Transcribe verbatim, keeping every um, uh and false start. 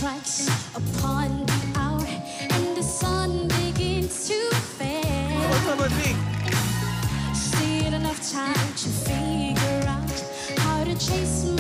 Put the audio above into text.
strikes upon the hour and the sun begins to fade. Still enough time to figure out how to chase